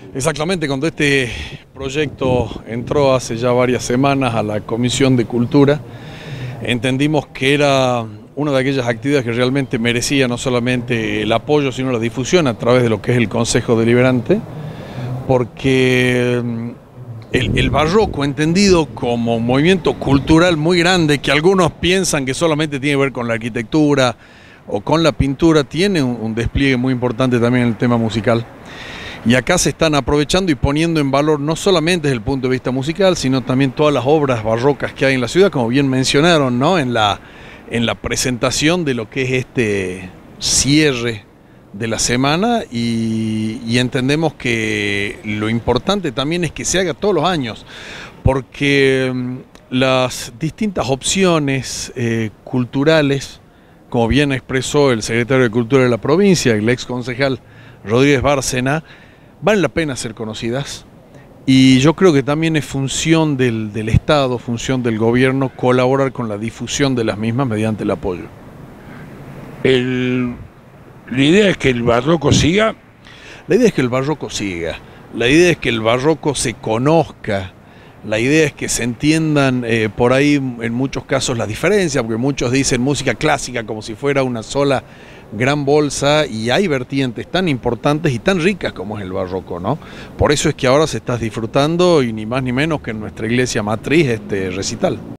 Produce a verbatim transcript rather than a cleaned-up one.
Exactamente, cuando este proyecto entró hace ya varias semanas a la Comisión de Cultura, entendimos que era una de aquellas actividades que realmente merecía no solamente el apoyo, sino la difusión a través de lo que es el Consejo Deliberante, porque el, el barroco, entendido como un movimiento cultural muy grande, que algunos piensan que solamente tiene que ver con la arquitectura o con la pintura, tiene un, un despliegue muy importante también en el tema musical. Y acá se están aprovechando y poniendo en valor no solamente desde el punto de vista musical, sino también todas las obras barrocas que hay en la ciudad, como bien mencionaron, ¿no? en, la, en la presentación de lo que es este cierre de la semana, y, y entendemos que lo importante también es que se haga todos los años, porque las distintas opciones eh, culturales, como bien expresó el secretario de Cultura de la provincia, el ex concejal Rodríguez Bárcena, valen la pena ser conocidas, y yo creo que también es función del, del Estado, función del gobierno, colaborar con la difusión de las mismas mediante el apoyo. El, la idea es que el barroco siga. La idea es que el barroco siga, la idea es que el barroco se conozca, la idea es que se entiendan eh, por ahí en muchos casos las diferencias, porque muchos dicen música clásica como si fuera una sola gran bolsa, y hay vertientes tan importantes y tan ricas como es el barroco, ¿no? Por eso es que ahora se está disfrutando, y ni más ni menos que en nuestra iglesia matriz, este recital.